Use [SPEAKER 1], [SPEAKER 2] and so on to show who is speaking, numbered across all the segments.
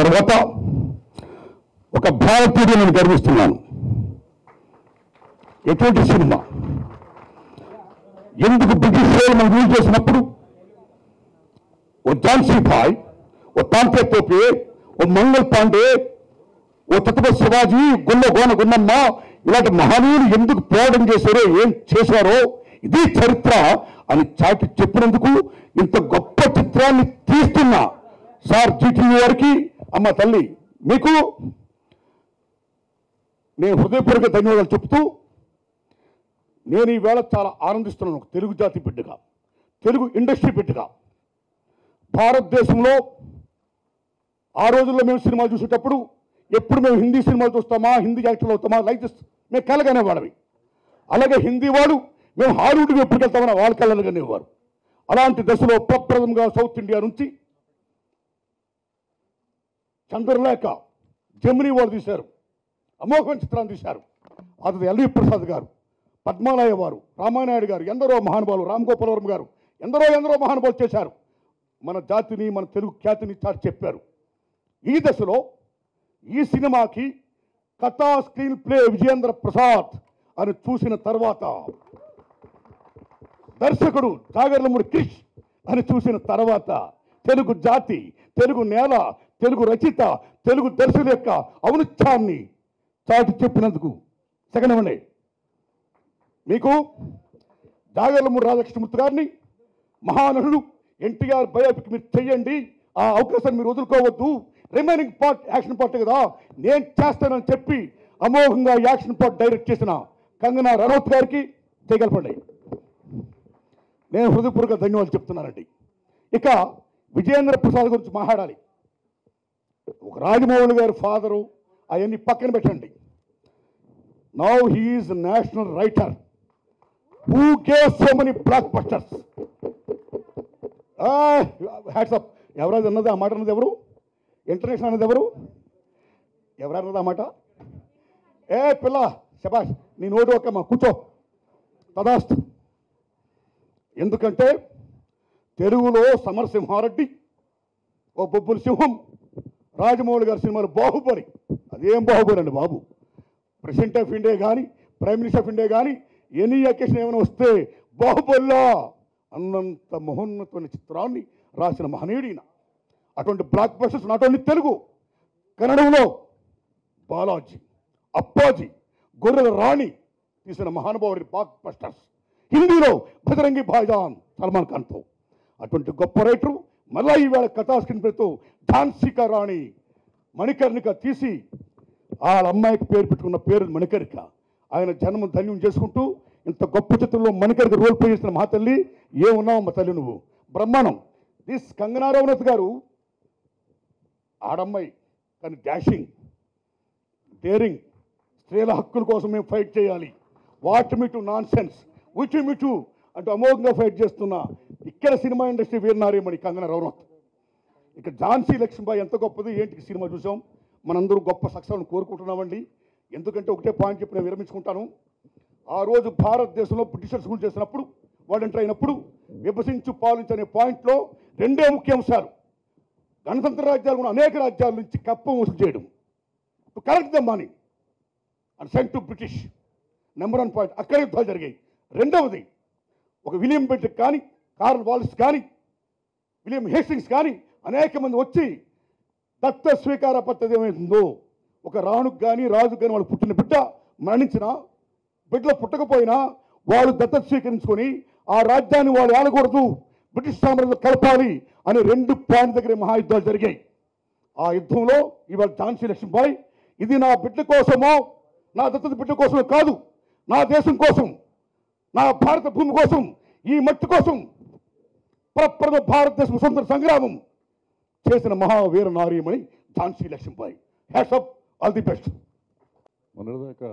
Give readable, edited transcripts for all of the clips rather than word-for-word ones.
[SPEAKER 1] తర్వాత ఒక భారతీయుడు నేను గర్విస్తున్నాను. ఎటువంటి సినిమా ఎందుకు బ్రిటిష్ వాళ్ళు మనం రూల్ చేసినప్పుడు ఓ ఝాన్సీ భాయ్, ఓ తాంతే తోపే, ఓ మంగళ్ పాండే, ఓ ఛత్రపతి శివాజీ, గుల్ల గోన గున్నమ్మ ఇలాంటి మహనీయులు ఎందుకు పోరాటం చేశారో, ఏం చేశారో ఇది చరిత్ర అని చాటి చెప్పినందుకు ఇంత గొప్ప చిత్రాన్ని తీస్తున్నా సార్ జీటీవీ వారికి, అమ్మ తల్లి మీకు నేను హృదయపూర్వక ధన్యవాదాలు చెప్తూ, నేను ఈవేళ చాలా ఆనందిస్తున్నాను. ఒక తెలుగు జాతి బిడ్డగా, తెలుగు ఇండస్ట్రీ బిడ్డగా. భారతదేశంలో ఆ రోజుల్లో మేము సినిమాలు చూసేటప్పుడు ఎప్పుడు మేము హిందీ సినిమాలు చూస్తామా, హిందీ యాక్టర్లు అవుతామా, లైక్ దిస్ మేము కలగనేవాడవి. అలాగే హిందీ వాడు మేము హాలీవుడ్కి ఎప్పుడు వెళ్తామని వాళ్ళ కళ్ళగానేవారు. అలాంటి దశలో ప్రప్రథమంగా సౌత్ ఇండియా నుంచి చంద్రలేఖ జమినీ వారు తీశారు, అమోఘమైన చిత్రాన్ని తీశారు. అది ఎల్వి ప్రసాద్ గారు, పద్మాలయ వారు, రామానాయుడు గారు, ఎందరో మహానుభావులు, రామ్ గోపాల్ వర్మ గారు, ఎందరో మహానుభావులు చేశారు. మన జాతిని, మన తెలుగు ఖ్యాతిని చాటి చెప్పారు. ఈ దశలో ఈ సినిమాకి కథా స్క్రీన్ ప్లే విజయేంద్ర ప్రసాద్ అని చూసిన తర్వాత, దర్శకుడు జాగర్లమూడి క్రిష్ అని చూసిన తర్వాత, తెలుగు జాతి, తెలుగు నేల, తెలుగు రచయిత, తెలుగు దర్శకుల యొక్క ఔన్నత్యాన్ని చాటి చెప్పినందుకు సెకండ్ ఇవ్వండి. మీకు జాగర్లమూడి రాధాకృష్ణమూర్తి గారిని, మహానటుడు ఎన్టీఆర్ బయోపిక్ మీరు చెయ్యండి, ఆ అవకాశాన్ని మీరు వదులుకోవద్దు, రిమైనింగ్ పార్ట్ యాక్షన్ పార్ట్ కదా నేను చేస్తానని చెప్పి అమోఘంగా యాక్షన్ పార్ట్ డైరెక్ట్ చేసిన కంగనా రనౌత్ గారికి చేయగలపండి. నేను హృదయపూర్వక ధన్యవాదాలు చెప్తున్నానండి. ఇక విజయేంద్ర ప్రసాద్ గురించి మాట్లాడాలి. ఒక రాజమౌళి గారి ఫాదరు అవన్నీ పక్కన పెట్టండి. Now he's national writer who gave so many blockbusters. Hats off. ఎవరైనా అన్నది ఆ మాట అన్నది ఎవరు? ఇంటర్నేషనల్ అన్నది ఎవరు? ఎవరన్నది ఆ మాట? ఏ పిల్ల శబాష్, నీ నోటు ఒక్కమ్మా, కూర్చో, తదాస్తు. ఎందుకంటే తెలుగులో సమరసింహారెడ్డి, ఓ బొబ్బుల సింహం, రాజమౌళి గారి సినిమాలు బాహుబలి. అదేం బాహుబలి అండి బాబు. ప్రెసిడెంట్ ఆఫ్ ఇండియా కానీ, ప్రైమ్ మినిస్టర్ ఆఫ్ ఇండియా కానీ ఎనీ అకేషన్ ఏమైనా వస్తే బాహుబలిలా అన్నంత మహోన్నతమైన చిత్రాన్ని రాసిన మహనీయుడిన. అటువంటి blockbusters not only Telugu, కన్నడంలో బాలాజీ, అప్పాజీ, గొర్రెల రాణి తీసిన మహానుభావుడి బ్లాక్ బస్టర్స్. హిందీలో బజరంగి భాయిజాన్ సల్మాన్ ఖాన్తో. అటువంటి గొప్ప రైటరు మళ్ళా ఈవేళ కథా స్క్రీన్ పేరుతో ఝాన్సీకా రాణి మణికర్ణిక తీసి వాళ్ళ అమ్మాయికి పేరు పెట్టుకున్న పేరు మణికర్ణిక. ఆయన జన్మం ధన్యం చేసుకుంటూ ఇంత గొప్ప చిత్రంలో మణికర్ణిక రోల్ ప్లే చేసిన మా తల్లి, ఏమున్నావు మా తల్లి నువ్వు, బ్రహ్మాండం. దిస్ కంగనా రనౌత్ గారు ఆడమ్మాయి, కానీ డాషింగ్, డేరింగ్, స్త్రీల హక్కుల కోసం మేము ఫైట్ చేయాలి, what me too nonsense, which me too అంటూ అమోఘంగా ఫైట్ చేస్తున్న ఇక్కడ సినిమా ఇండస్ట్రీ వీరనారీమణి కంగనా రనౌత్. ఇక ఝాన్సీ లక్ష్మీబాయి ఎంత గొప్పది ఏంటి సినిమా చూసాం. మనందరూ గొప్ప సక్సెస్ని కోరుకుంటున్నామండి. ఎందుకంటే ఒకటే పాయింట్ చెప్పి నేను విరమించుకుంటాను. ఆ రోజు భారతదేశంలో బ్రిటిషర్స్ రూల్ చేసినప్పుడు, వాళ్ళు ఎంటర్ అయినప్పుడు విభజించు పాలించనే పాయింట్లో రెండే ముఖ్య అంశాలు. గణతంత్ర రాజ్యాలు కూడా అనేక రాజ్యాల నుంచి కప్పం వసూలు చేయడం, to collect the money and send to British. Number 1 point. అక్కడ యుద్ధాలు జరిగాయి. రెండవది, ఒక విలియం బెంటిక్ కానీ, కార్ల్ వాల్స్ కానీ, విలియం హేస్టింగ్స్ కానీ అనేక మంది వచ్చి దత్త స్వీకార పద్ధతి ఏమైందో, ఒక రాణుకు కానీ రాజుకు కానీ వాళ్ళు పుట్టిన బిడ్డ మరణించిన బిడ్డలు పుట్టకపోయినా వాళ్ళు దత్తత స్వీకరించుకొని ఆ రాజ్యాన్ని వాళ్ళు ఆడకూడదు, బ్రిటిష్ సామ్రాజ్యం కలపాలి అనే 2 పాయింట్ దగ్గర మహాయుద్ధాలు జరిగాయి. ఆ యుద్ధంలో ఇవాళ ఝాన్సీ లక్ష్మీబాయి, ఇది నా బిడ్డ కోసమో, నా దత్తత బిడ్డ కోసమో కాదు, నా దేశం కోసం, నా భారత భూమి కోసం, ఈ మట్టి కోసం ప్రప్రథమ భారతదేశం స్వతంత్ర సంగ్రామం చేసిన మహావీర నారీమణి Jhansi Lakshmibai. Hats off, all the best.
[SPEAKER 2] మొన్నటిదాకా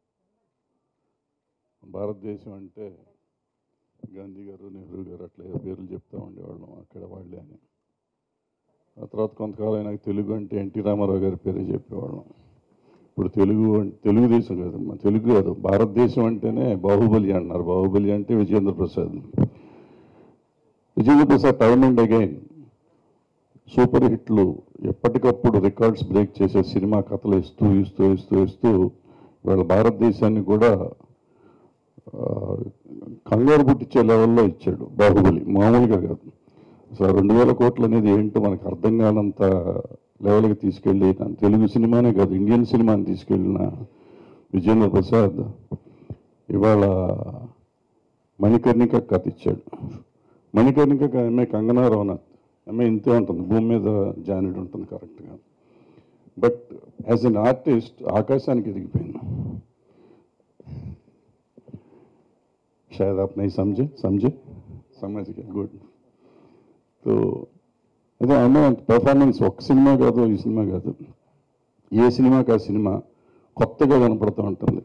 [SPEAKER 2] భారతదేశం అంటే గాంధీ గారు, నెహ్రూ గారు అట్లా పేర్లు చెప్తూ ఉండేవాళ్ళం, అక్కడ వాళ్ళే అని. ఆ తర్వాత కొంతకాలం నాకు తెలుగు అంటే ఎన్టీ రామారావు గారి పేరే చెప్పేవాళ్ళం. ఇప్పుడు తెలుగుదేశం కాదు, తెలుగు కాదు, భారతదేశం అంటేనే బాహుబలి అంటున్నారు. బాహుబలి అంటే Vijayendra Prasad. Vijayendra Prasad time and again super హిట్లు ఎప్పటికప్పుడు రికార్డ్స్ బ్రేక్ చేసే సినిమా కథలు ఇస్తూ ఇవాళ భారతదేశాన్ని కూడా కంగారు పుట్టించే లెవెల్లో ఇచ్చాడు బాహుబలి, మామూలుగా కాదు. అసలు 2000 కోట్లు అనేది ఏంటో మనకు అర్థం కానంత లెవెల్కి తీసుకెళ్ళి తెలుగు సినిమానే కాదు ఇండియన్ సినిమాని తీసుకెళ్ళిన విజేంద్ర ప్రసాద్ ఇవాళ మణికర్ణిక కథ ఇచ్చాడు. మణికర్ణిక ఆమె కంగనా రనౌత్, ఆమె ఇంతే ఉంటుంది, భూమి మీద జానెడ్ ఉంటుంది కరెక్ట్గా. బట్ యాజ్ అన్ ఆర్టిస్ట్ ఆకాశానికి ఎదిగిపోయింది. शायद आप नहीं समझ गए गुड. तो అదే అన్న పెర్ఫార్మెన్స్ ఒక సినిమా కాదు, ఈ సినిమా కాదు, ఏ సినిమాకి ఆ సినిమా కొత్తగా కనపడుతూ ఉంటుంది.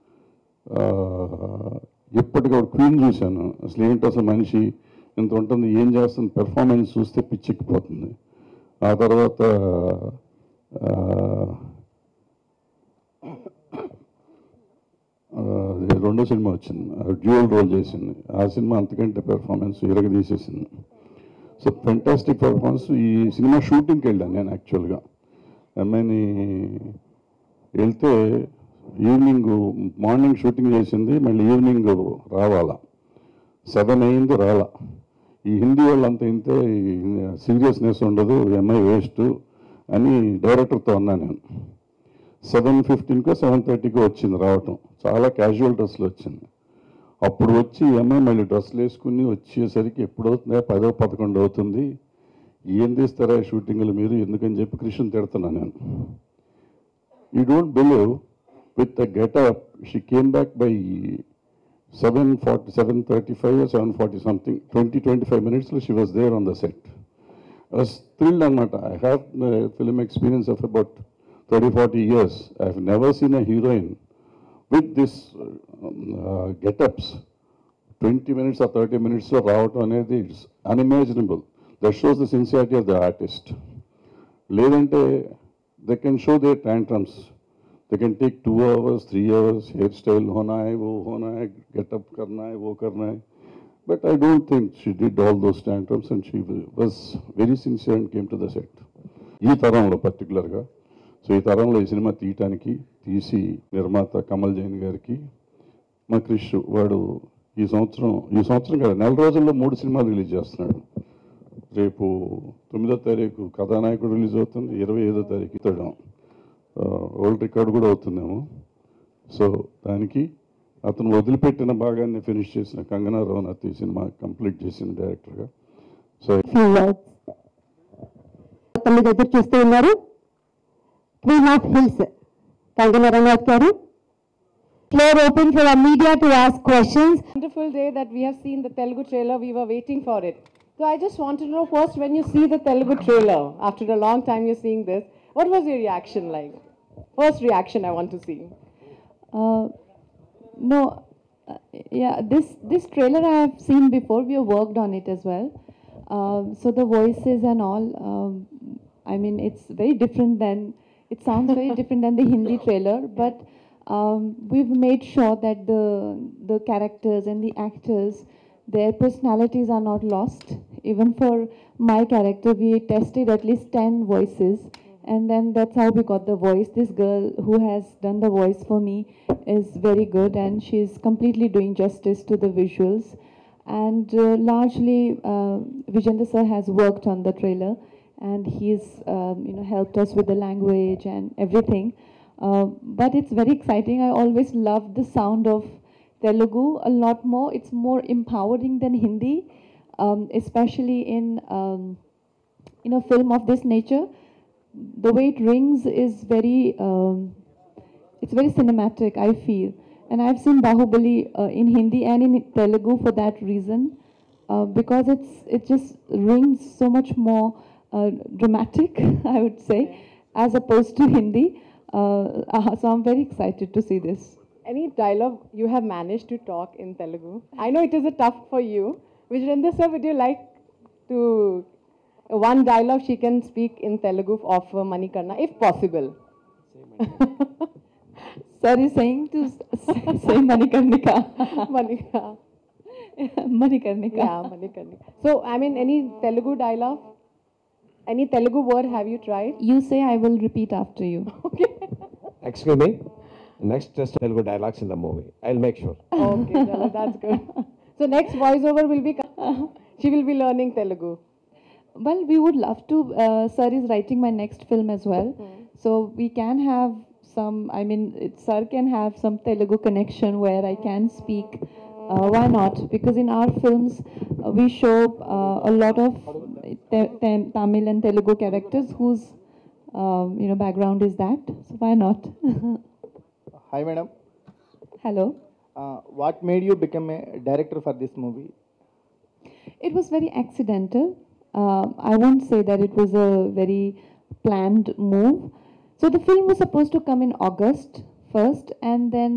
[SPEAKER 2] ఎప్పటికప్పుడు క్వీన్ చూశాను, అసలు ఏంటి అసలు మనిషి ఇంత ఉంటుంది, ఏం చేస్తుంది, పెర్ఫార్మెన్స్ చూస్తే పిచ్చెక్కిపోతుంది. ఆ తర్వాత రెండో సినిమా వచ్చింది, డ్యూయల్ రోల్ చేసింది, ఆ సినిమా అంతకంటే పెర్ఫార్మెన్స్ ఇరగదీసేసింది. So fantastic performance. ఈ సినిమా షూటింగ్కి వెళ్ళాను నేను యాక్చువల్గా. అమ్మాయిని వెళ్తే ఈవినింగ్, మార్నింగ్ షూటింగ్ చేసింది, మళ్ళీ ఈవినింగ్ రావాలా, 7 అయింది రాలా. ఈ హిందీ వాళ్ళంతా ఇంతే సీరియస్నెస్ ఉండదు, ఎంఐ వేస్ట్ అని డైరెక్టర్తో అన్నా నేను. 7:15కో 7:30కో వచ్చింది రావటం, చాలా క్యాజువల్ డ్రెస్లో వచ్చింది. అప్పుడు వచ్చి ఎంఐ మళ్ళీ డ్రెస్సులు వేసుకుని వచ్చేసరికి ఎప్పుడవుతుందా 10-11 అవుతుంది, ఏం తీస్తారా షూటింగ్లు మీరు ఎందుకని చెప్పి కృష్ణ తిడుతున్నా నేను. You don't believe with the getup she came back by 7:35 or 7:40 something, 20-25 minutes she was there on the set. I was thrilled అనమాట. I have film experience of about 30-40 years. I have never seen a heroine with this get-ups 20 minutes or 30 minutes లో రావటం అనేది it's unimaginable. That shows the sincerity of the artist. లేదంటే they can show their tantrums. They can take 2 hours, 3 hours, hairstyle होना है, वो होना है, get-up करना है, वो करना है. But I don't think she did all those tantrums and she was very sincere and came to the set. ఈ తరంలో పర్టికులర్గా, సో ఈ తరంలో ఈ సినిమా తీసి నిర్మాత కమల్ జైన్ గారికి, మా క్రిష్ వాడు ఈ సంవత్సరం కాదు, 4 రోజుల్లో 3 సినిమాలు రిలీజ్ చేస్తున్నాడు. రేపు 9వ తారీఖు కథానాయకుడు రిలీజ్ అవుతుంది, 25వ తారీఖు ఇతడం వరల్డ్ రికార్డు కూడా అవుతుందేమో. సో దానికి అతను వదిలిపెట్టిన భాగాన్ని ఫినిష్ చేసిన కంగనా రనౌత్ ఈ సినిమా కంప్లీట్ చేసిన డైరెక్టర్గా. సో
[SPEAKER 3] ఎదురు చూస్తూ ఉన్నారు queen of hills Kangana Ranaut garu. Floor open for our media to ask questions.
[SPEAKER 4] Wonderful day that we have seen the Telugu trailer. We were waiting for it. So I just wanted to know first, when you see the Telugu trailer, after a long time you're seeing this, what was your reaction like? First reaction I want to see.
[SPEAKER 5] No, yeah, this trailer I have seen before. We have worked on it as well. So the voices and all, I mean, it's very different than, it sounds very different than the Hindi trailer, but we've made sure that the characters and the actors, their personalities are not lost. Even for my character, we tested at least 10 voices, and then that's how we got the voice. This girl who has done the voice for me is very good, and she's completely doing justice to the visuals. And largely, Vijayendra sir has worked on the trailer, and he's helped us with the language and everything. But it's very exciting. I always love the sound of Telugu a lot more. It's more empowering than Hindi, especially in a film of this nature. The way it rings is very, it's very cinematic, I feel. And I've seen Bahubali in Hindi and in Telugu for that reason, because it just rings so much more dramatic, I would say, as opposed to Hindi. So I'm very excited to see this.
[SPEAKER 4] Any dialogue you have managed to talk in Telugu? I know it is a tough for you. Vijayendra sir, would you like to, one dialogue she can speak in Telugu of Manikarna, if possible?
[SPEAKER 5] Sir is saying to say Manikarnika.
[SPEAKER 4] Manikarnika.
[SPEAKER 5] Manikarnika.
[SPEAKER 4] Yeah, Manikarnika. So, I mean, any Telugu dialogue? Any Telugu word have you tried?
[SPEAKER 5] You say, I will repeat after you.
[SPEAKER 6] Excuse me. Next, just Telugu dialogues in the movie. I'll make sure.
[SPEAKER 4] Okay, chalo, that's good. So next voiceover will be, she will be learning Telugu.
[SPEAKER 5] Well, we would love to. Sir is writing my next film as well. So we can have some, I mean, Sir can have some Telugu connection where I can speak. Why not? Because in our films, we show a lot of Tamil and Telugu characters whose, background is that. So why not?
[SPEAKER 7] Hi, madam.
[SPEAKER 5] Hello.
[SPEAKER 7] What made you become a director for this movie?
[SPEAKER 5] It was very accidental. I won't say that it was a very planned move. So the film was supposed to come in August first, and then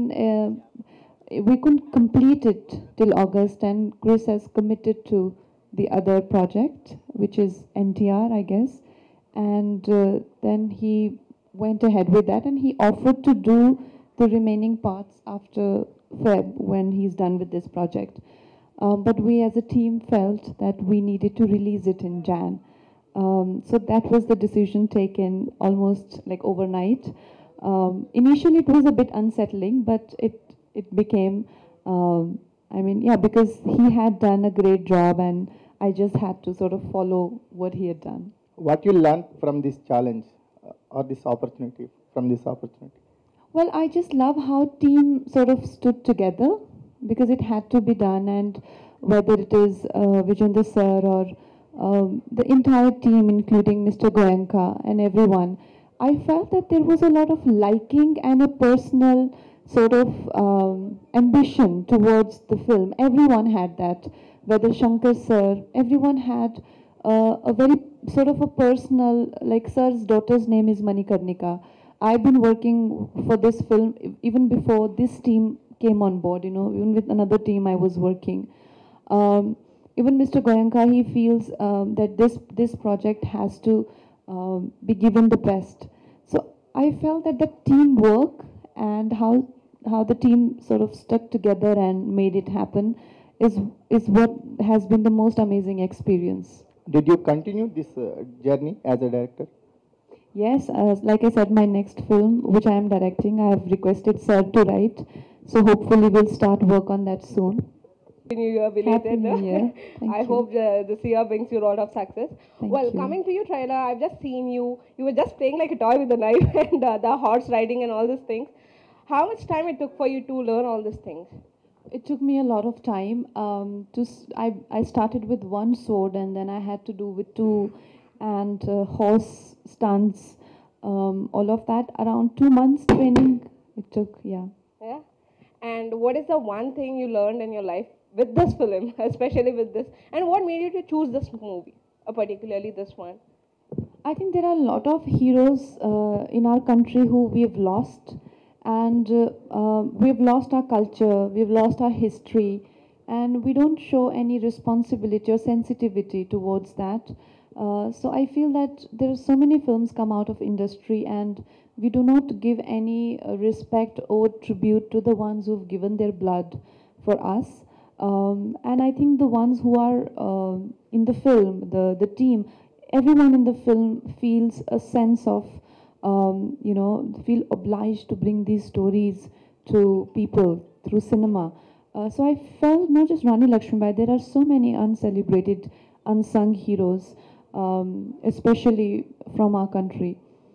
[SPEAKER 5] we couldn't complete it till August, and Chris has committed to the other project, which is NTR, I guess. And then he went ahead with that, and he offered to do the remaining parts after Feb when he's done with this project. But we as a team felt that we needed to release it in Jan. So that was the decision taken almost like overnight. Initially it was a bit unsettling, but it became, because he had done a great job and I just had to sort of follow what he had done.
[SPEAKER 7] What you learned from this challenge or this opportunity, from this opportunity?
[SPEAKER 5] Well, I just love how team sort of stood together because it had to be done, and whether it is Vijayendra sir or the entire team, including Mr. Goenka and everyone, I felt that there was a lot of liking and a personal sort of ambition towards the film. Everyone had that, whether Shankar sir, everyone had a very sort of a personal, like sir's daughter's name is Manikarnika. I've been working for this film even before this team came on board, even with another team I was working. Even Mr. Goenka, he feels that this project has to be given the best. So I felt that the teamwork and how the team sort of stuck together and made it happen is what has been the most amazing experience.
[SPEAKER 7] Did you continue this journey as a director?
[SPEAKER 5] Yes, like I said, my next film, which I am directing, I have requested Sir to write. So hopefully we'll start work on that soon.
[SPEAKER 8] Happy New Year,
[SPEAKER 5] Happy
[SPEAKER 8] belated.
[SPEAKER 5] New Year. Thank
[SPEAKER 8] I
[SPEAKER 5] you.
[SPEAKER 8] hope this year brings you a lot of success.
[SPEAKER 5] Thank
[SPEAKER 8] Well,
[SPEAKER 5] you.
[SPEAKER 8] coming to your trailer, I've just seen you. You were just playing like a toy with the knife and the horse riding and all these things. How much time it took for you to learn all these things?
[SPEAKER 5] It took me a lot of time. I started with one sword and then I had to do with two, and horse stunts, all of that. Around 2 months training it took, yeah.
[SPEAKER 8] Yeah. And what is the one thing you learned in your life with this film, especially with this? And what made you to choose this movie, particularly this one?
[SPEAKER 5] I think there are a lot of heroes in our country who we have lost, and we've lost our culture, we've lost our history, and we don't show any responsibility or sensitivity towards that. So I feel that there are so many films come out of industry and we do not give any respect or tribute to the ones who've given their blood for us. And I think the ones who are in the film, the team, everyone in the film feels a sense of, feel obliged to bring these stories to people through cinema. So I felt not just Rani Lakshmibai, there are so many uncelebrated, unsung heroes, especially from our country.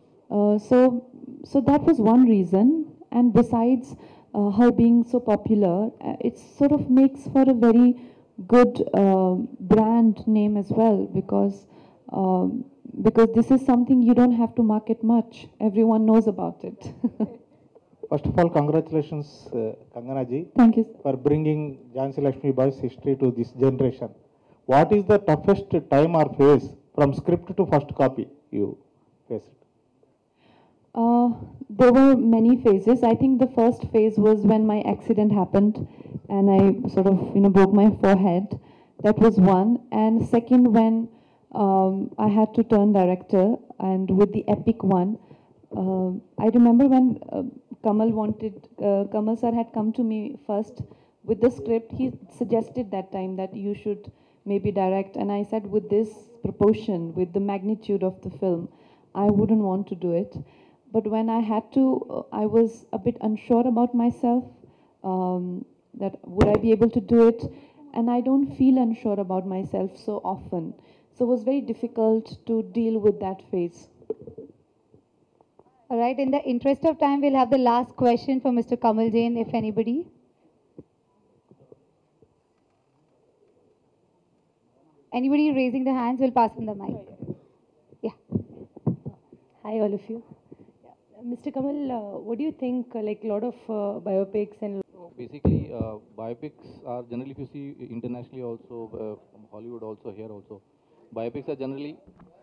[SPEAKER 5] So that was one reason. And besides her being so popular, it sort of makes for a very good brand name as well, because this is something you don't have to market much. Everyone knows about it.
[SPEAKER 9] First of all, congratulations, Kangana ji,
[SPEAKER 5] Thank you.
[SPEAKER 9] for bringing Jhansi Lakshmibai's history to this generation. What is the toughest time or phase from script to first copy you faced?
[SPEAKER 5] There were many phases. I think the first phase was when my accident happened and I sort of, broke my forehead. That was one. And second, when I had to turn director, and with the epic one, I remember when Kamal sir had come to me first with the script, he suggested that time that you should maybe direct, and I said with this proportion, with the magnitude of the film, I wouldn't want to do it. But when I had to, I was a bit unsure about myself, that would I be able to do it? And I don't feel unsure about myself so often. So it was very difficult to deal with that phase.
[SPEAKER 3] All right, in the interest of time, we'll have the last question for Mr. Kamal Jain, if anybody. Anybody raising their hands, we'll pass them the mic. Yeah.
[SPEAKER 10] Hi, all of you. Mr. Kamal, what do you think, like a lot of biopics and...
[SPEAKER 11] Basically, biopics are generally, if you see internationally also, from Hollywood also, here also, biopics are generally...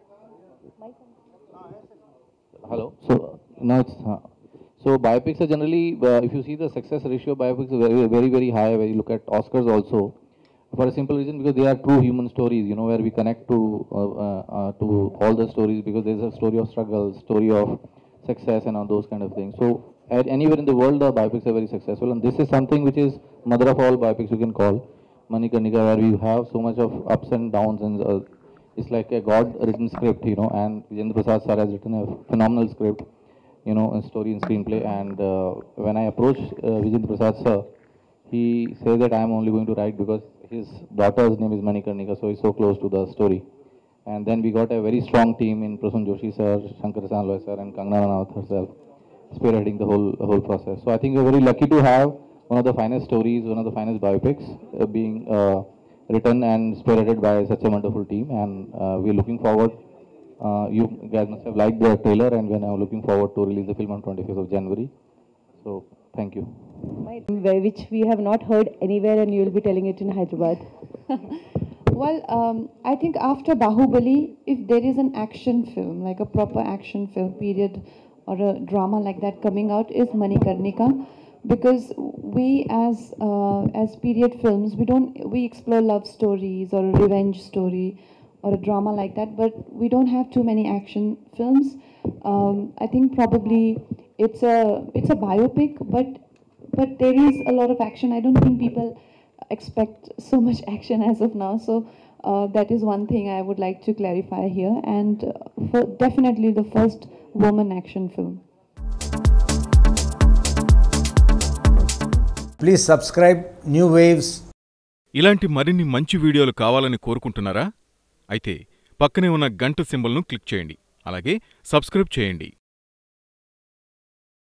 [SPEAKER 11] Hello? So, now it's... So, biopics are generally, if you see the success ratio of biopics is very, very high. When you look at Oscars also, for a simple reason, because they are true human stories, you know, where we connect to all the stories, because there's a story of struggle, story of success and all those kind of things. So anywhere in the world, the biopics are very successful, and this is something which is mother of all biopics, you can call Manikarnika, where we have so much of ups and downs, and it's like a God-written script, you know, and Vijayendra Prasad sir has written a phenomenal script, you know, a story and screenplay, and when I approached Vijayendra Prasad sir, he said that I am only going to write because his daughter's name is Manikarnika, so he's so close to the story. And then we got a very strong team in Prasun Joshi sir, Shankar Sanloy sir, and Kangana Ranaut herself, spearheading the whole process. So I think we're very lucky to have one of the finest stories, one of the finest biopics being written and spearheaded by such a wonderful team. And we're looking forward. You guys must have liked the trailer, and we're now looking forward to release the film on 25th of January. So thank you.
[SPEAKER 10] Which we have not heard anywhere, and you will be telling it in Hyderabad.
[SPEAKER 5] Well, I think after Bahubali, if there is an action film, like a proper action film, period, or a drama like that coming out, is Manikarnika, because we as period films, we explore love stories or a revenge story or a drama like that, but we don't have too many action films. I think probably it's a biopic, but there is a lot of action. I don't think people expect so much action as of now, so that is one thing I would like to clarify here, and definitely the first woman action film.
[SPEAKER 12] Please subscribe New Waves.
[SPEAKER 13] ఇలాంటి మరిన్ని మంచి వీడియోలు కావాలని కోరుకుంటున్నారా? అయితే పక్కనే ఉన్న గంట సింబల్ను click చేయండి. అలాగే సబ్స్క్రైబ్ చేయండి.